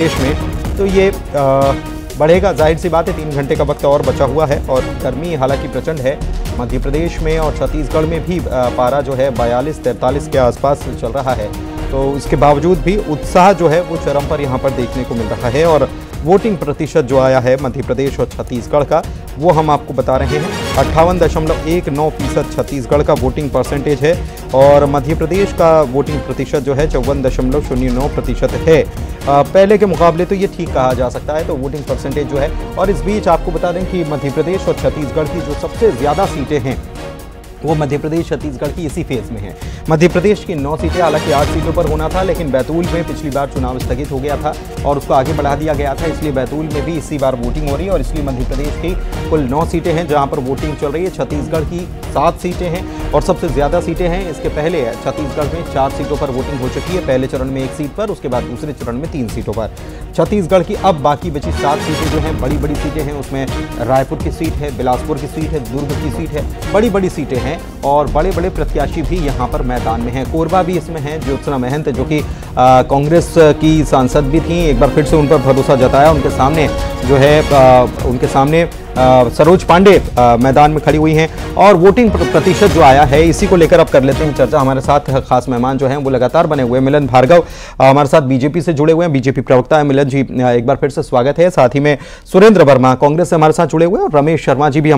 देश में, तो ये बढ़ेगा। जाहिर सी बात है 3 घंटे का वक्त और बचा हुआ है और गर्मी हालांकि प्रचंड है। मध्य प्रदेश में और छत्तीसगढ़ में भी पारा जो है 42-43 के आसपास चल रहा है, तो इसके बावजूद भी उत्साह जो है वो चरम पर यहाँ पर देखने को मिल रहा है। और वोटिंग प्रतिशत जो आया है मध्य प्रदेश और छत्तीसगढ़ का, वो हम आपको बता रहे हैं। 58.19% छत्तीसगढ़ का वोटिंग परसेंटेज है और मध्य प्रदेश का वोटिंग प्रतिशत जो है 54.09% है। पहले के मुकाबले तो ये ठीक कहा जा सकता है, तो वोटिंग परसेंटेज जो है। और इस बीच आपको बता दें कि मध्य प्रदेश और छत्तीसगढ़ की जो सबसे ज़्यादा सीटें हैं वो मध्य प्रदेश छत्तीसगढ़ की इसी फेज़ में है। मध्य प्रदेश की 9 सीटें, हालांकि 8 सीटों पर होना था, लेकिन बैतूल में पिछली बार चुनाव स्थगित हो गया था और उसको आगे बढ़ा दिया गया था, इसलिए बैतूल में भी इसी बार वोटिंग हो रही है और इसलिए मध्य प्रदेश की कुल 9 सीटें हैं जहां पर वोटिंग चल रही है। छत्तीसगढ़ की 7 सीटें हैं और सबसे ज़्यादा सीटें हैं। इसके पहले छत्तीसगढ़ में 4 सीटों पर वोटिंग हो चुकी है, पहले चरण में 1 सीट पर, उसके बाद दूसरे चरण में 3 सीटों पर। छत्तीसगढ़ की अब बाकी बची 7 सीटें जो हैं बड़ी बड़ी सीटें हैं, उसमें रायपुर की सीट है, बिलासपुर की सीट है, दुर्ग की सीट है, बड़ी बड़ी सीटें हैं और बड़े बड़े प्रत्याशी भी यहाँ पर मैदान में हैं। कोरबा भी इसमें है, ज्योत्सना महंत जो कि कांग्रेस की सांसद भी थी, एक बार फिर से उन पर भरोसा जताया। उनके सामने जो है उनके सामने सरोज पांडे मैदान में खड़ी हुई हैं और वोटिंग प्रतिशत जो आया है इसी को लेकर अब कर लेते हैं चर्चा। हमारे साथ खास मेहमान जो हैं वो लगातार बने हुए हैं। मिलन भार्गव हमारे साथ बीजेपी से जुड़े हुए हैं, बीजेपी प्रवक्ता है। मिलन जी, एक बार फिर से स्वागत है। साथ ही में सुरेंद्र वर्मा कांग्रेस से हमारे साथ जुड़े हुए हैं और रमेश शर्मा जी भी